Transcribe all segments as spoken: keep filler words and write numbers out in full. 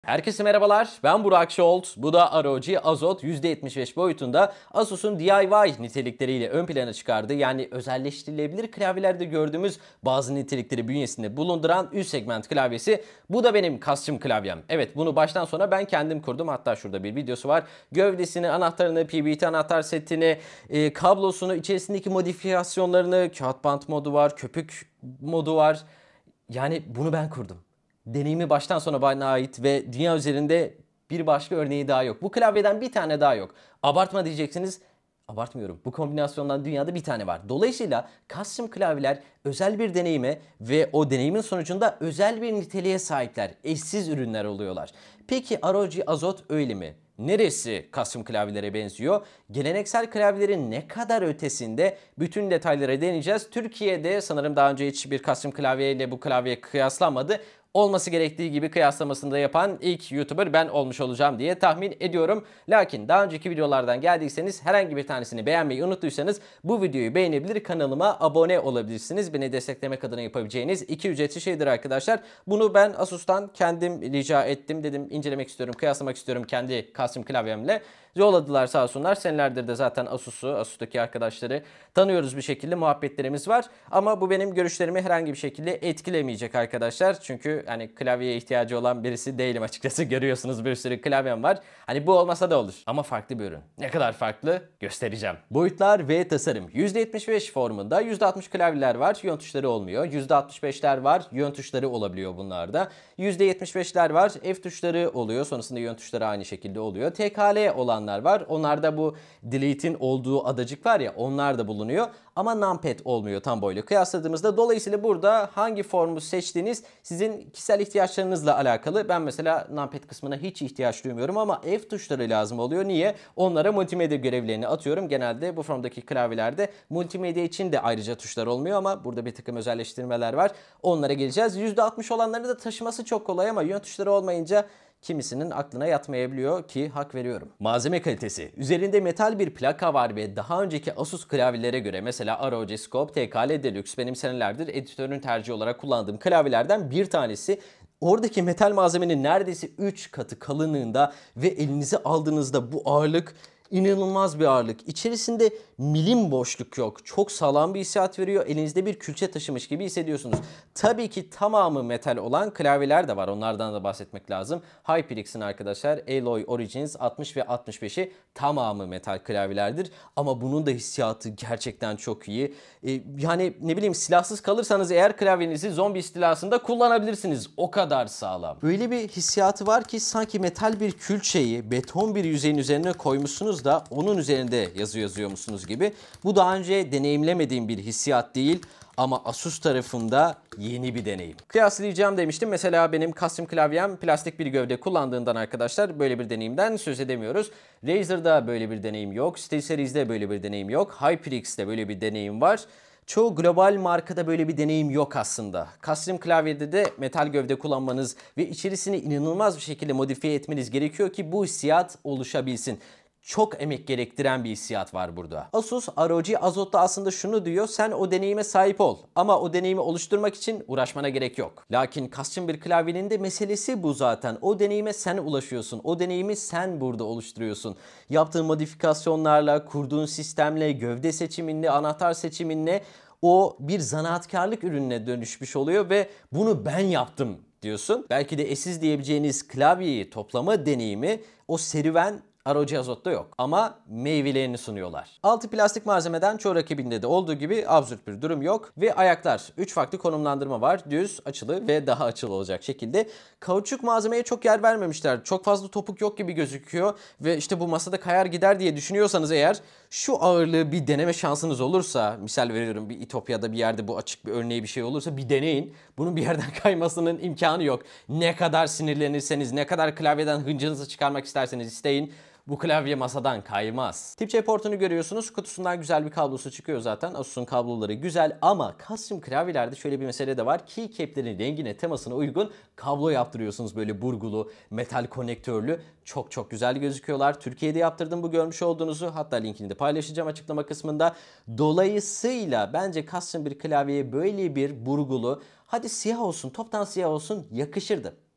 Herkese merhabalar, ben Burak Şolt. Bu da R O G Azot yüzde yetmiş beş boyutunda Asus'un D I Y nitelikleriyle ön plana çıkardığı, yani özelleştirilebilir klavyelerde gördüğümüz bazı nitelikleri bünyesinde bulunduran üst segment klavyesi. Bu da benim custom klavyem. Evet, bunu baştan sona ben kendim kurdum. Hatta şurada bir videosu var. Gövdesini, anahtarını, P B T anahtar setini, e, kablosunu, içerisindeki modifikasyonlarını, kağıt bant modu var, köpük modu var. Yani bunu ben kurdum. Deneyimi baştan sona bana ait ve dünya üzerinde bir başka örneği daha yok. Bu klavyeden bir tane daha yok. Abartma diyeceksiniz. Abartmıyorum. Bu kombinasyondan dünyada bir tane var. Dolayısıyla custom klavyeler özel bir deneyime ve o deneyimin sonucunda özel bir niteliğe sahipler. Eşsiz ürünler oluyorlar. Peki R O G Azot öyle mi? Neresi custom klavyelere benziyor? Geleneksel klavyelerin ne kadar ötesinde? Bütün detaylara değineceğiz. Türkiye'de sanırım daha önce hiç bir custom klavyeyle bu klavye kıyaslanmadı. Olması gerektiği gibi kıyaslamasını da yapan ilk YouTuber ben olmuş olacağım diye tahmin ediyorum. Lakin daha önceki videolardan geldiyseniz, herhangi bir tanesini beğenmeyi unuttuysanız bu videoyu beğenebilir, kanalıma abone olabilirsiniz. Beni desteklemek adına yapabileceğiniz iki ücretsiz şeydir arkadaşlar. Bunu ben Asus'tan kendim rica ettim. Dedim incelemek istiyorum, kıyaslamak istiyorum kendi custom klavyemle. Yolladılar sağ olsunlar. Senelerdir de zaten Asus'u, Asus'taki arkadaşları tanıyoruz, bir şekilde muhabbetlerimiz var. Ama bu benim görüşlerimi herhangi bir şekilde etkilemeyecek arkadaşlar. Çünkü hani klavyeye ihtiyacı olan birisi değilim açıkçası. Görüyorsunuz bir sürü klavyem var. Hani bu olmasa da olur. Ama farklı bir ürün. Ne kadar farklı göstereceğim. Boyutlar ve tasarım. yüzde yetmiş beş formunda yüzde altmış klavyeler var. Yön tuşları olmuyor. yüzde altmış beşler var. Yön tuşları olabiliyor bunlarda. yüzde yetmiş beşler var. F tuşları oluyor. Sonrasında yön tuşları aynı şekilde oluyor. T K L olanlar var. Onlarda bu delete'in olduğu adacık var ya, onlar da bulunuyor. Ama numpad olmuyor tam boyla kıyasladığımızda. Dolayısıyla burada hangi formu seçtiğiniz sizin kişisel ihtiyaçlarınızla alakalı. Ben mesela numpad kısmına hiç ihtiyaç duymuyorum ama F tuşları lazım oluyor. Niye? Onlara multimedya görevlerini atıyorum. Genelde bu formdaki klavyelerde multimedya için de ayrıca tuşlar olmuyor ama burada bir takım özelleştirmeler var. Onlara geleceğiz. yüzde altmış olanları da taşıması çok kolay ama yön tuşları olmayınca kimisinin aklına yatmayabiliyor ki hak veriyorum. Malzeme kalitesi. Üzerinde metal bir plaka var ve daha önceki Asus klavyelere göre, mesela R O G Scope T K L Deluxe benim senelerdir editörün tercihi olarak kullandığım klavyelerden bir tanesi. Oradaki metal malzemenin neredeyse üç katı kalınlığında ve elinize aldığınızda bu ağırlık İnanılmaz bir ağırlık. İçerisinde milim boşluk yok. Çok sağlam bir hissiyat veriyor. Elinizde bir külçe taşımış gibi hissediyorsunuz. Tabii ki tamamı metal olan klavyeler de var. Onlardan da bahsetmek lazım. HyperX'in arkadaşlar Alloy Origins altmış ve altmış beşi tamamı metal klavyelerdir. Ama bunun da hissiyatı gerçekten çok iyi. Ee, yani ne bileyim, silahsız kalırsanız eğer klavyenizi zombi istilasında kullanabilirsiniz. O kadar sağlam. Böyle bir hissiyatı var ki sanki metal bir külçeyi beton bir yüzeyin üzerine koymuşsunuz da onun üzerinde yazı yazıyormuşsunuz gibi. Bu daha önce deneyimlemediğim bir hissiyat değil ama Asus tarafında yeni bir deneyim. Kıyaslayacağım demiştim. Mesela benim custom klavyem plastik bir gövde kullandığından arkadaşlar böyle bir deneyimden söz edemiyoruz. Razer'da böyle bir deneyim yok. SteelSeries'de böyle bir deneyim yok. HyperX'de böyle bir deneyim var. Çoğu global markada böyle bir deneyim yok aslında. Custom klavyede de metal gövde kullanmanız ve içerisini inanılmaz bir şekilde modifiye etmeniz gerekiyor ki bu hissiyat oluşabilsin. Çok emek gerektiren bir hissiyat var burada. Asus R O G Azot'ta aslında şunu diyor: sen o deneyime sahip ol ama o deneyimi oluşturmak için uğraşmana gerek yok. Lakin custom bir klavyenin de meselesi bu zaten. O deneyime sen ulaşıyorsun. O deneyimi sen burada oluşturuyorsun. Yaptığın modifikasyonlarla, kurduğun sistemle, gövde seçiminle, anahtar seçiminle o bir zanaatkarlık ürününe dönüşmüş oluyor ve bunu ben yaptım diyorsun. Belki de eşsiz diyebileceğiniz klavyeyi toplama deneyimi, o serüven R O G Azot'ta yok ama meyvelerini sunuyorlar. Altı plastik malzemeden çoğu rakibinde de olduğu gibi absürt bir durum yok ve ayaklar üç farklı konumlandırma var. Düz, açılı ve daha açılı olacak şekilde. Kauçuk malzemeye çok yer vermemişler. Çok fazla topuk yok gibi gözüküyor ve işte bu masada kayar gider diye düşünüyorsanız eğer, şu ağırlığı bir deneme şansınız olursa, misal veriyorum bir İtopya'da bir yerde bu açık bir örneği bir şey olursa bir deneyin. Bunun bir yerden kaymasının imkanı yok. Ne kadar sinirlenirseniz, ne kadar klavyeden hıncınızı çıkarmak isterseniz isteyin, bu klavye masadan kaymaz. Tip C portunu görüyorsunuz. Kutusundan güzel bir kablosu çıkıyor zaten. Asus'un kabloları güzel ama custom klavyelerde şöyle bir mesele de var. Keycap'lerin rengine, temasına uygun kablo yaptırıyorsunuz, böyle burgulu, metal konektörlü. Çok çok güzel gözüküyorlar. Türkiye'de yaptırdım bu görmüş olduğunuzu. Hatta linkini de paylaşacağım açıklama kısmında. Dolayısıyla bence custom bir klavyeye böyle bir burgulu, hadi siyah olsun, toptan siyah olsun, yakışırdı.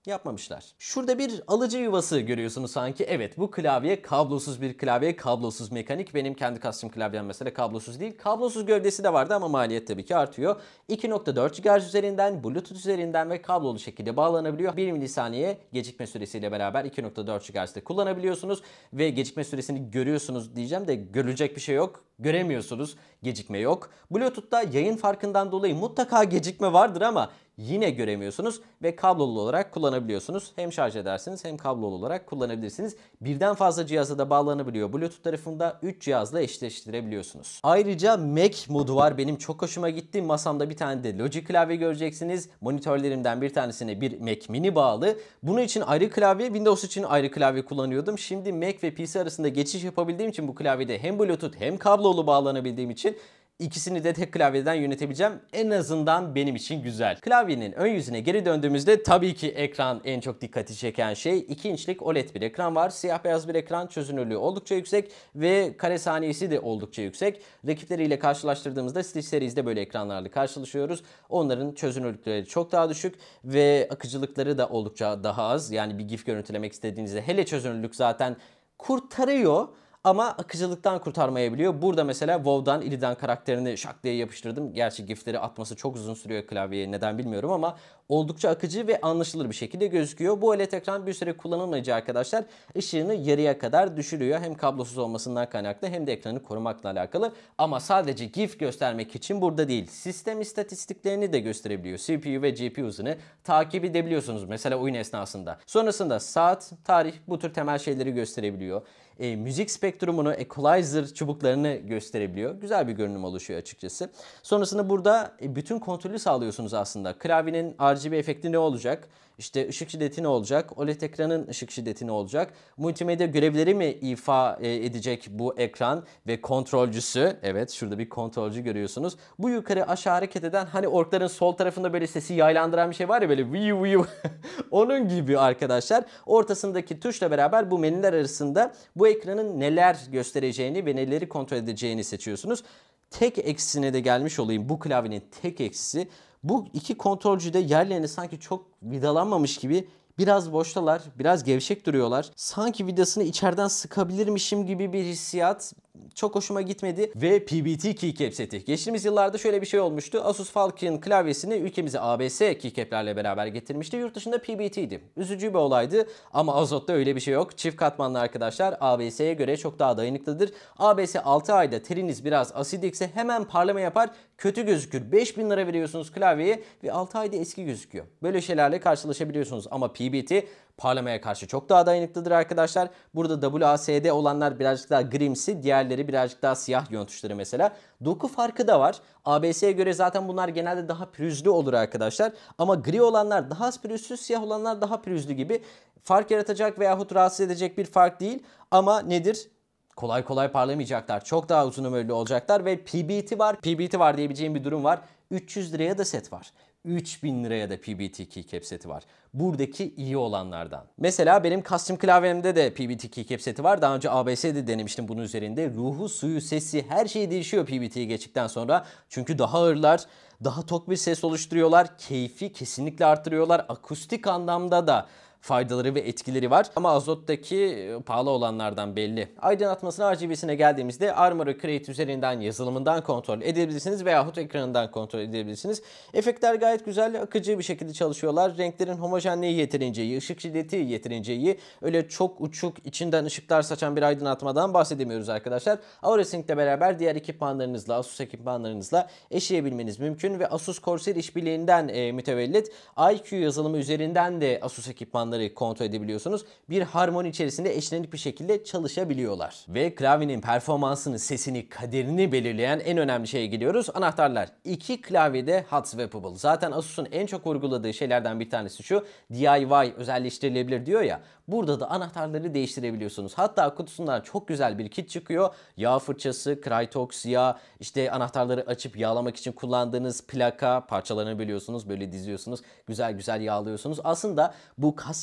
Yapmamışlar. Şurada bir alıcı yuvası görüyorsunuz sanki. Evet, bu klavye kablosuz bir klavye, kablosuz mekanik. Benim kendi custom klavyem mesela kablosuz değil. Kablosuz gövdesi de vardı ama maliyet tabii ki artıyor. iki nokta dört gigahertz üzerinden, Bluetooth üzerinden ve kablolu şekilde bağlanabiliyor. bir milisaniye gecikme süresiyle beraber iki nokta dört gigahertz'te kullanabiliyorsunuz. Ve gecikme süresini görüyorsunuz diyeceğim de görülecek bir şey yok. Göremiyorsunuz. Gecikme yok. Bluetooth'ta yayın farkından dolayı mutlaka gecikme vardır ama yine göremiyorsunuz ve kablolu olarak kullanabiliyorsunuz. Hem şarj edersiniz hem kablolu olarak kullanabilirsiniz. Birden fazla cihaza da bağlanabiliyor. Bluetooth tarafında üç cihazla eşleştirebiliyorsunuz. Ayrıca Mac modu var. Benim çok hoşuma gitti. Masamda bir tane de Logic klavye göreceksiniz. Monitörlerimden bir tanesine bir Mac Mini bağlı. Bunun için ayrı klavye, Windows için ayrı klavye kullanıyordum. Şimdi Mac ve P C arasında geçiş yapabildiğim için bu klavyede hem Bluetooth hem kablolu bağlanabildiğim için İkisini de tek klavyeden yönetebileceğim. En azından benim için güzel. Klavyenin ön yüzüne geri döndüğümüzde tabii ki ekran en çok dikkati çeken şey. iki inçlik O L E D bir ekran var. Siyah beyaz bir ekran. Çözünürlüğü oldukça yüksek ve kare saniyesi de oldukça yüksek. Rakipleriyle karşılaştırdığımızda Stitch Series'de böyle ekranlarla karşılaşıyoruz. Onların çözünürlükleri çok daha düşük ve akıcılıkları da oldukça daha az. Yani bir GIF görüntülemek istediğinizde hele çözünürlük zaten kurtarıyor. Ama akıcılıktan kurtarmayabiliyor. Burada mesela WoW'dan Illidan karakterini şak diye yapıştırdım. Gerçi GIF'leri atması çok uzun sürüyor klavyeye, neden bilmiyorum ama oldukça akıcı ve anlaşılır bir şekilde gözüküyor. Bu O L E D ekran bir süre kullanılmayınca arkadaşlar ışığını yarıya kadar düşürüyor. Hem kablosuz olmasından kaynaklı hem de ekranı korumakla alakalı. Ama sadece GIF göstermek için burada değil. Sistem istatistiklerini de gösterebiliyor. C P U ve G P U hızını takip edebiliyorsunuz mesela oyun esnasında. Sonrasında saat, tarih, bu tür temel şeyleri gösterebiliyor. E, müzik spektrumunu, equalizer çubuklarını gösterebiliyor. Güzel bir görünüm oluşuyor açıkçası. Sonrasında burada e, bütün kontrolü sağlıyorsunuz aslında. Klavyenin R G B efekti ne olacak? İşte ışık şiddeti ne olacak? O L E D ekranın ışık şiddeti ne olacak? Multimedya görevleri mi ifa edecek bu ekran ve kontrolcüsü? Evet, şurada bir kontrolcü görüyorsunuz. Bu yukarı aşağı hareket eden, hani orkların sol tarafında böyle sesi yaylandıran bir şey var ya, böyle viyu viyu. Onun gibi arkadaşlar. Ortasındaki tuşla beraber bu menüler arasında bu ekranın neler göstereceğini ve neleri kontrol edeceğini seçiyorsunuz. Tek eksisine de gelmiş olayım. Bu klavyenin tek eksisi, bu iki kontrolcü de yerlerini sanki çok vidalanmamış gibi biraz boştalar, biraz gevşek duruyorlar. Sanki vidasını içeriden sıkabilirmişim gibi bir hissiyat çok hoşuma gitmedi. Ve P B T keycap seti. Geçtiğimiz yıllarda şöyle bir şey olmuştu. Asus Falcon klavyesini ülkemize A B S keycap'lerle beraber getirmişti. Yurt dışında P B T'ydi. Üzücü bir olaydı ama Azot'ta öyle bir şey yok. Çift katmanlı arkadaşlar, A B S'ye göre çok daha dayanıklıdır. A B S altı ayda teriniz biraz asidikse hemen parlama yapar. Kötü gözükür. beş bin lira veriyorsunuz klavyeye ve altı ayda eski gözüküyor. Böyle şeylerle karşılaşabiliyorsunuz ama P B T parlamaya karşı çok daha dayanıklıdır arkadaşlar. Burada W A S D olanlar birazcık daha grimsi, diğerleri birazcık daha siyah yön tuşları mesela. Doku farkı da var. A B S'ye göre zaten bunlar genelde daha pürüzlü olur arkadaşlar. Ama gri olanlar daha az pürüzsüz, siyah olanlar daha pürüzlü gibi. Fark yaratacak veyahut rahatsız edecek bir fark değil. Ama nedir? Kolay kolay parlamayacaklar. Çok daha uzun ömürlü olacaklar ve P B T var. P B T var diyebileceğim bir durum var. üç yüz liraya da set var. üç bin liraya da P B T keycap seti var. Buradaki iyi olanlardan. Mesela benim custom klavyemde de P B T keycap seti var. Daha önce A B S'de denemiştim bunun üzerinde. Ruhu, suyu, sesi, her şey değişiyor P B T'ye geçtikten sonra. Çünkü daha ağırlar, daha tok bir ses oluşturuyorlar. Keyfi kesinlikle artırıyorlar. Akustik anlamda da faydaları ve etkileri var. Ama Azot'taki pahalı olanlardan belli. Aydınlatmasına, R G B'sine geldiğimizde Armoury Create üzerinden yazılımından kontrol edebilirsiniz veyahut ekranından kontrol edebilirsiniz. Efektler gayet güzel, akıcı bir şekilde çalışıyorlar. Renklerin homojenliği yeterince iyi, ışık şiddeti yeterince iyi. Öyle çok uçuk, içinden ışıklar saçan bir aydınlatmadan bahsedemiyoruz arkadaşlar. AuraSync ile beraber diğer ekipmanlarınızla, Asus ekipmanlarınızla eşleyebilmeniz mümkün ve Asus Corsair işbirliğinden e, mütevellit I Q yazılımı üzerinden de Asus ekipmanları kontrol edebiliyorsunuz. Bir harmoni içerisinde eşlenik bir şekilde çalışabiliyorlar. Ve klavyenin performansını, sesini, kaderini belirleyen en önemli şeye geliyoruz. Anahtarlar. İki klavyede hot swappable. Zaten Asus'un en çok vurguladığı şeylerden bir tanesi şu. D I Y özelleştirilebilir diyor ya. Burada da anahtarları değiştirebiliyorsunuz. Hatta kutusundan çok güzel bir kit çıkıyor. Yağ fırçası, Krytox yağ, işte anahtarları açıp yağlamak için kullandığınız plaka parçalarını bölüyorsunuz. Böyle diziyorsunuz. Güzel güzel yağlıyorsunuz. Aslında bu custom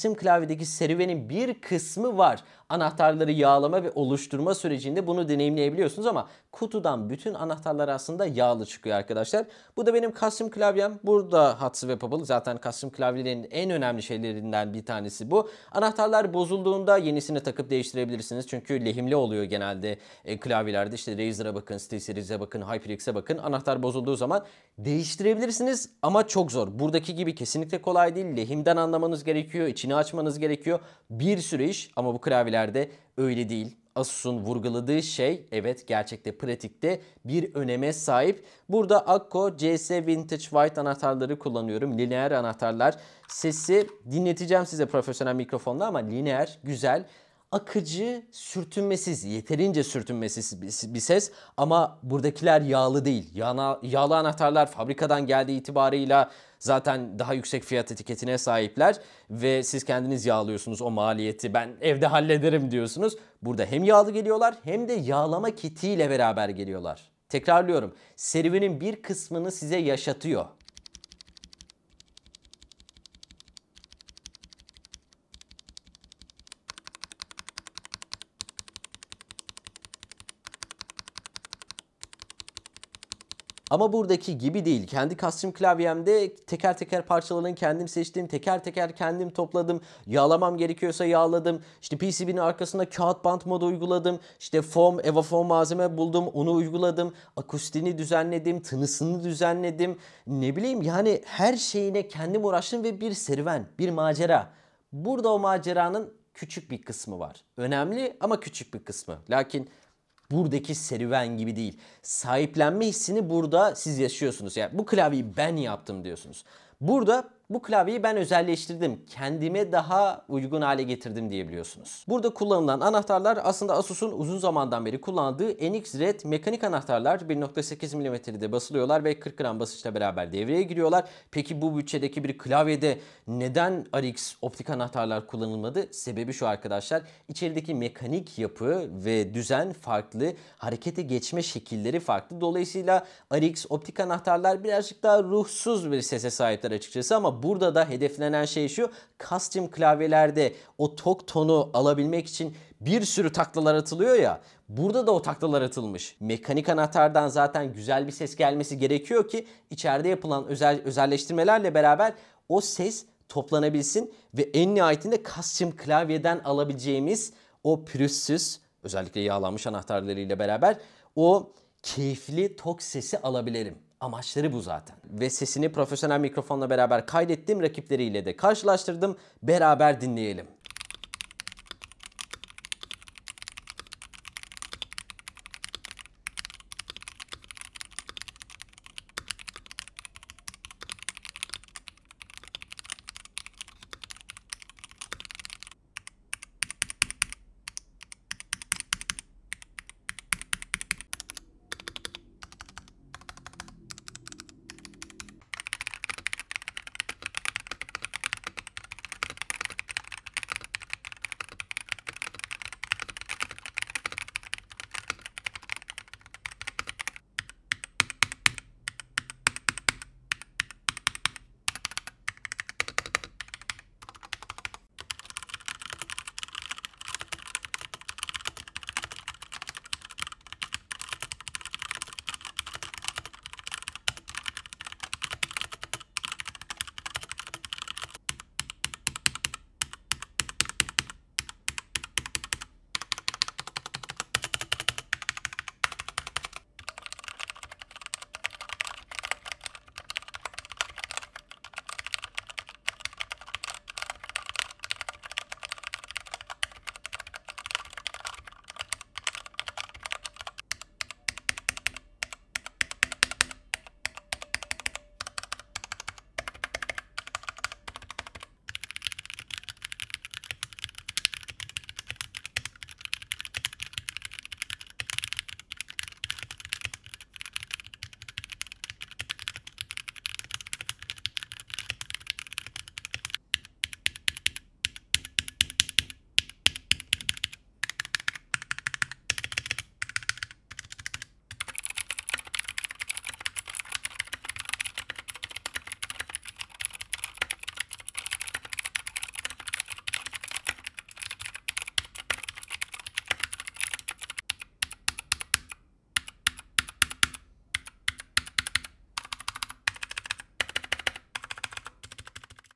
custom klavyedeki serüvenin bir kısmı var. Anahtarları yağlama ve oluşturma sürecinde bunu deneyimleyebiliyorsunuz ama kutudan bütün anahtarlar aslında yağlı çıkıyor arkadaşlar. Bu da benim custom klavyem. Burada hot swappable. Zaten custom klavyelerin en önemli şeylerinden bir tanesi bu. Anahtarlar bozulduğunda yenisini takıp değiştirebilirsiniz. Çünkü lehimli oluyor genelde e, klavyelerde. İşte Razer'a bakın, SteelSeries'e bakın, HyperX'e bakın. Anahtar bozulduğu zaman değiştirebilirsiniz ama çok zor. Buradaki gibi kesinlikle kolay değil. Lehimden anlamanız gerekiyor, içini açmanız gerekiyor. Bir sürü iş ama bu klavyelerde öyle değil. Asus'un vurguladığı şey evet gerçekte pratikte bir öneme sahip. Burada Akko C S Vintage White anahtarları kullanıyorum. Lineer anahtarlar. Sesi dinleteceğim size profesyonel mikrofonla ama lineer, güzel. Akıcı, sürtünmesiz, yeterince sürtünmesiz bir ses ama buradakiler yağlı değil. Yağla, yağlı anahtarlar fabrikadan geldiği itibarıyla zaten daha yüksek fiyat etiketine sahipler ve siz kendiniz yağlıyorsunuz o maliyeti. Ben evde hallederim diyorsunuz. Burada hem yağlı geliyorlar hem de yağlama kitiyle beraber geliyorlar. Tekrarlıyorum, serüvenin bir kısmını size yaşatıyor. Ama buradaki gibi değil. Kendi custom klavyemde teker teker parçalarını kendim seçtim. Teker teker kendim topladım. Yağlamam gerekiyorsa yağladım. İşte P C B'nin arkasına kağıt bant modu uyguladım. İşte foam, Eva foam malzeme buldum. Onu uyguladım. Akustiğini düzenledim. Tınısını düzenledim. Ne bileyim yani her şeyine kendim uğraştım ve bir serüven, bir macera. Burada o maceranın küçük bir kısmı var. Önemli ama küçük bir kısmı. Lakin buradaki serüven gibi değil. Sahiplenme hissini burada siz yaşıyorsunuz. Yani bu klavyeyi ben yaptım diyorsunuz. Burada bu klavyeyi ben özelleştirdim. Kendime daha uygun hale getirdim diyebiliyorsunuz. Burada kullanılan anahtarlar aslında Asus'un uzun zamandan beri kullandığı N X Red mekanik anahtarlar. bir nokta sekiz milimetrede basılıyorlar ve kırk gram basınçla beraber devreye giriyorlar. Peki bu bütçedeki bir klavyede neden R X optik anahtarlar kullanılmadı? Sebebi şu arkadaşlar. İçerideki mekanik yapı ve düzen farklı. Harekete geçme şekilleri farklı. Dolayısıyla R X optik anahtarlar birazcık daha ruhsuz bir sese sahipler açıkçası ama burada da hedeflenen şey şu: custom klavyelerde o tok tonu alabilmek için bir sürü taklalar atılıyor ya, burada da o taklalar atılmış. Mekanik anahtardan zaten güzel bir ses gelmesi gerekiyor ki içeride yapılan özel özelleştirmelerle beraber o ses toplanabilsin ve en nihayetinde custom klavyeden alabileceğimiz o pürüzsüz, özellikle yağlanmış anahtarlarıyla beraber o keyifli tok sesi alabilelim. Amaçları bu zaten. Ve sesini profesyonel mikrofonla beraber kaydettim. Rakipleriyle de karşılaştırdım. Beraber dinleyelim.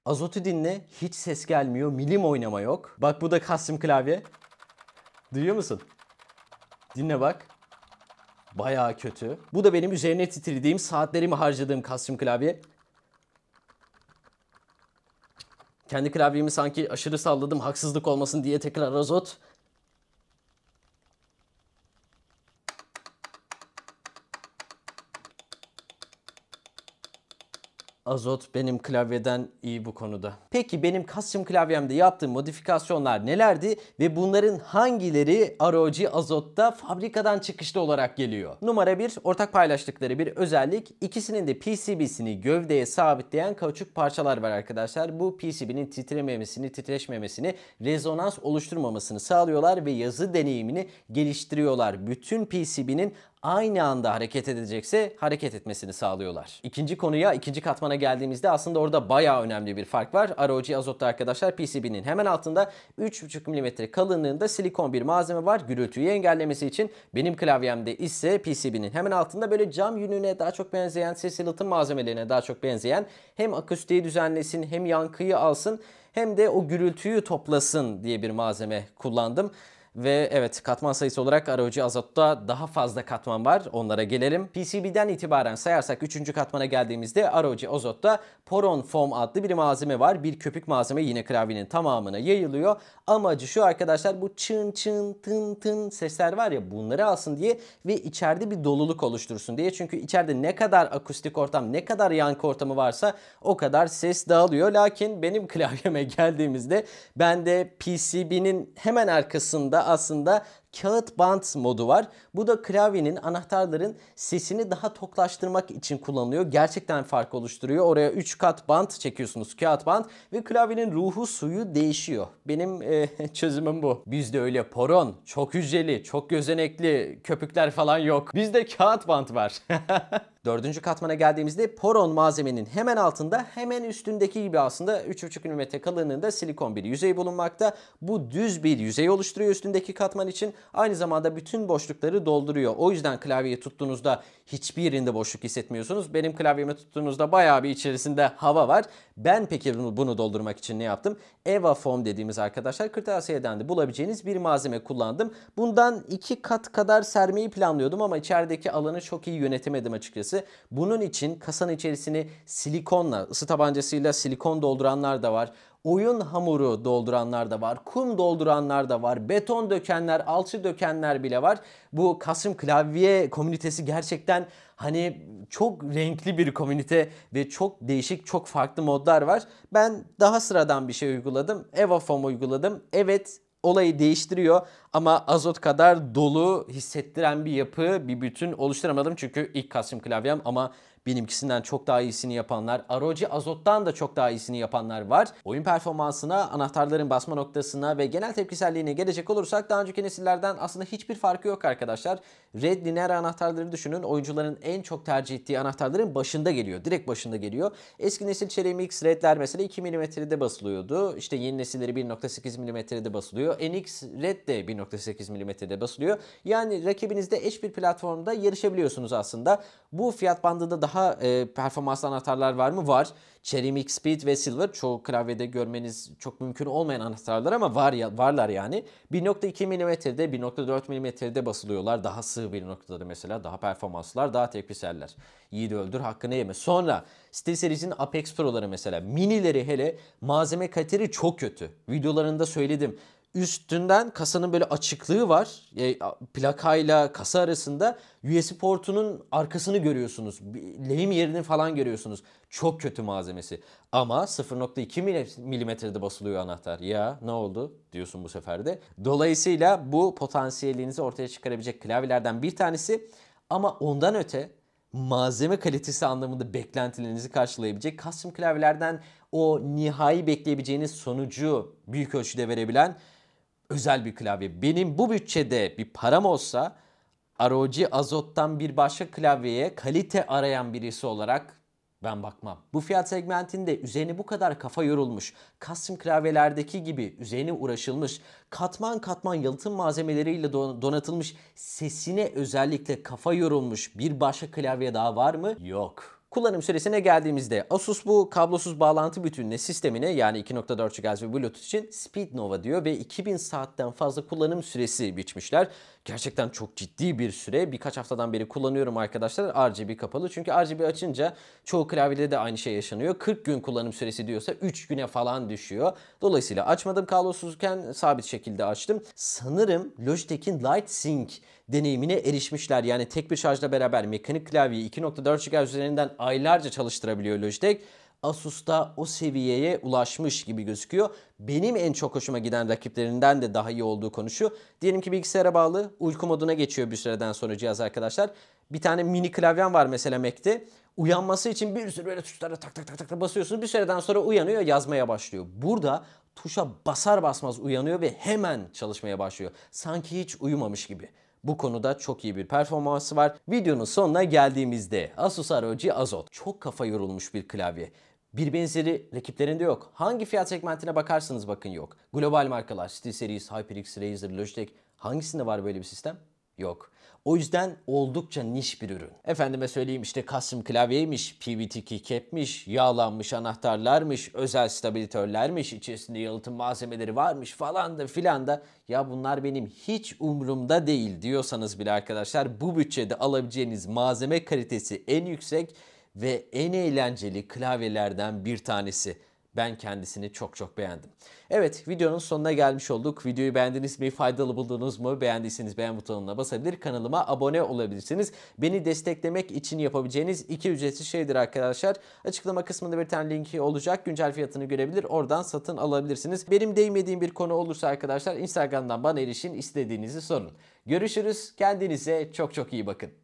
Azot'u dinle, hiç ses gelmiyor, milim oynama yok. Bak bu da custom klavye. Duyuyor musun? Dinle bak. Bayağı kötü. Bu da benim üzerine titrediğim, saatlerimi harcadığım custom klavye. Kendi klavyemi sanki aşırı salladım, haksızlık olmasın diye tekrar Azot. Azot benim klavyeden iyi bu konuda. Peki benim custom klavyemde yaptığım modifikasyonlar nelerdi ve bunların hangileri R O G Azot'ta fabrikadan çıkışlı olarak geliyor? Numara bir, ortak paylaştıkları bir özellik. İkisinin de P C B'sini gövdeye sabitleyen kauçuk parçalar var arkadaşlar. Bu P C B'nin titrememesini, titreşmemesini, rezonans oluşturmamasını sağlıyorlar ve yazı deneyimini geliştiriyorlar. Bütün P C B'nin aynı anda hareket edecekse hareket etmesini sağlıyorlar. İkinci konuya, ikinci katmana geldiğimizde aslında orada bayağı önemli bir fark var. R O G Azot'ta arkadaşlar P C B'nin hemen altında üç buçuk milimetre kalınlığında silikon bir malzeme var. Gürültüyü engellemesi için. Benim klavyemde ise P C B'nin hemen altında böyle cam yününe daha çok benzeyen, ses yalıtım malzemelerine daha çok benzeyen, hem akustiği düzenlesin hem yankıyı alsın hem de o gürültüyü toplasın diye bir malzeme kullandım. Ve evet, katman sayısı olarak R O G Azot'ta daha fazla katman var. Onlara gelelim. P C B'den itibaren sayarsak üçüncü katmana geldiğimizde R O G Azot'ta Poron Foam adlı bir malzeme var. Bir köpük malzeme, yine klavyenin tamamına yayılıyor. Amacı şu arkadaşlar, bu çın çın tın tın sesler var ya, bunları alsın diye ve içeride bir doluluk oluştursun diye. Çünkü içeride ne kadar akustik ortam, ne kadar yankı ortamı varsa o kadar ses dağılıyor. Lakin benim klavyeme geldiğimizde ben de P C B'nin hemen arkasında aslında kağıt bant modu var. Bu da klavyenin, anahtarların sesini daha toklaştırmak için kullanılıyor. Gerçekten fark oluşturuyor. Oraya üç kat bant çekiyorsunuz, kağıt bant, ve klavyenin ruhu, suyu değişiyor. Benim e, çözümüm bu. Bizde öyle poron, çok hücreli, çok gözenekli köpükler falan yok. Bizde kağıt bant var. Dördüncü katmana geldiğimizde poron malzemenin hemen altında, hemen üstündeki gibi aslında üç buçuk milimetre kalınlığında silikon bir yüzey bulunmakta. Bu düz bir yüzey oluşturuyor üstündeki katman için. Aynı zamanda bütün boşlukları dolduruyor. O yüzden klavyeyi tuttuğunuzda hiçbir yerinde boşluk hissetmiyorsunuz. Benim klavyemi tuttuğunuzda bayağı bir içerisinde hava var. Ben peki bunu, bunu doldurmak için ne yaptım? Eva Foam dediğimiz arkadaşlar kırtasiyeden de bulabileceğiniz bir malzeme kullandım. Bundan iki kat kadar sermeyi planlıyordum ama içerideki alanı çok iyi yönetemedim açıkçası. Bunun için kasanın içerisini silikonla, ısı tabancasıyla silikon dolduranlar da var. Oyun hamuru dolduranlar da var. Kum dolduranlar da var. Beton dökenler, alçı dökenler bile var. Bu custom klavye komünitesi gerçekten hani çok renkli bir komünite ve çok değişik, çok farklı modlar var. Ben daha sıradan bir şey uyguladım. Eva Foam uyguladım. Evet, olayı değiştiriyor ama Azot kadar dolu hissettiren bir yapı, bir bütün oluşturamadım. Çünkü ilk custom klavyem ama benimkisinden çok daha iyisini yapanlar, R O G Azot'tan da çok daha iyisini yapanlar var. Oyun performansına, anahtarların basma noktasına ve genel tepkiselliğine gelecek olursak daha önceki nesillerden aslında hiçbir farkı yok arkadaşlar. Red lineer anahtarları düşünün. Oyuncuların en çok tercih ettiği anahtarların başında geliyor. Direkt başında geliyor. Eski nesil Ceramics Red'ler mesela iki milimetrede basılıyordu. İşte yeni nesilleri bir nokta sekiz milimetrede basılıyor. N X Red de bir nokta sekiz milimetrede basılıyor. Yani rakibinizde eş bir platformda yarışabiliyorsunuz aslında. Bu fiyat bandında daha Daha e, performanslı anahtarlar var mı? Var. Ceramic Speed ve Silver çoğu klavyede görmeniz çok mümkün olmayan anahtarlar ama var ya, varlar yani. bir nokta iki milimetrede, bir nokta dört milimetrede basılıyorlar. Daha sığ bir noktada mesela. Daha performanslılar, daha tepkiseller. Yiğidi öldür, hakkını yeme. Sonra SteelSeries'in Apex Pro'ları mesela. Minileri hele malzeme kaliteleri çok kötü. Videolarında söyledim. Üstünden kasanın böyle açıklığı var. E, plakayla kasa arasında U S B portunun arkasını görüyorsunuz. Lehim yerini falan görüyorsunuz. Çok kötü malzemesi. Ama sıfır nokta iki milimetrede basılıyor anahtar. Ya ne oldu diyorsun bu sefer de. Dolayısıyla bu potansiyelinizi ortaya çıkarabilecek klavyelerden bir tanesi. Ama ondan öte malzeme kalitesi anlamında beklentilerinizi karşılayabilecek, custom klavyelerden o nihai bekleyebileceğiniz sonucu büyük ölçüde verebilen özel bir klavye. Benim bu bütçede bir param olsa R O G Azot'tan bir başka klavyeye kalite arayan birisi olarak ben bakmam. Bu fiyat segmentinde üzerine bu kadar kafa yorulmuş, custom klavyelerdeki gibi üzerine uğraşılmış, katman katman yalıtım malzemeleriyle donatılmış, sesine özellikle kafa yorulmuş bir başka klavye daha var mı? Yok. Kullanım süresine geldiğimizde Asus bu kablosuz bağlantı bütününe sistemine yani iki nokta dört gigahertz ve Bluetooth için Speednova diyor ve iki bin saatten fazla kullanım süresi biçmişler. Gerçekten çok ciddi bir süre. Birkaç haftadan beri kullanıyorum arkadaşlar. R G B kapalı. Çünkü R G B açınca çoğu klavyede de aynı şey yaşanıyor. kırk gün kullanım süresi diyorsa üç güne falan düşüyor. Dolayısıyla açmadım kablosuzken sabit şekilde açtım. Sanırım Logitech'in LightSync deneyimine erişmişler. Yani tek bir şarjla beraber mekanik klavyeyi iki nokta dört gigahertz üzerinden aylarca çalıştırabiliyor Logitech. Asus'ta o seviyeye ulaşmış gibi gözüküyor. Benim en çok hoşuma giden rakiplerinden de daha iyi olduğu konu şu. Diyelim ki bilgisayara bağlı, uyku moduna geçiyor bir süreden sonra cihaz arkadaşlar. Bir tane mini klavyem var mesela Mac'te. Uyanması için bir sürü böyle tuşlara tak tak tak tak basıyorsunuz. Bir süreden sonra uyanıyor, yazmaya başlıyor. Burada tuşa basar basmaz uyanıyor ve hemen çalışmaya başlıyor. Sanki hiç uyumamış gibi. Bu konuda çok iyi bir performansı var. Videonun sonuna geldiğimizde Asus R O G Azot çok kafa yorulmuş bir klavye. Bir benzeri rakiplerinde yok. Hangi fiyat segmentine bakarsanız bakın yok. Global markalar, SteelSeries, HyperX, Razer, Logitech hangisinde var böyle bir sistem? Yok. O yüzden oldukça niş bir ürün. Efendime söyleyeyim işte custom klavyeymiş, P V T keycap'miş, yağlanmış anahtarlarmış, özel stabilitörlermiş, içerisinde yalıtım malzemeleri varmış falan da filan da. Ya bunlar benim hiç umurumda değil diyorsanız bile arkadaşlar bu bütçede alabileceğiniz malzeme kalitesi en yüksek ve en eğlenceli klavyelerden bir tanesi. Ben kendisini çok çok beğendim. Evet, videonun sonuna gelmiş olduk. Videoyu beğendiniz mi? Faydalı buldunuz mu? Beğendiyseniz beğen butonuna basabilir. Kanalıma abone olabilirsiniz. Beni desteklemek için yapabileceğiniz iki ücretsiz şeydir arkadaşlar. Açıklama kısmında bir tane linki olacak. Güncel fiyatını görebilir. Oradan satın alabilirsiniz. Benim değinmediğim bir konu olursa arkadaşlar Instagram'dan bana erişin. İstediğinizi sorun. Görüşürüz. Kendinize çok çok iyi bakın.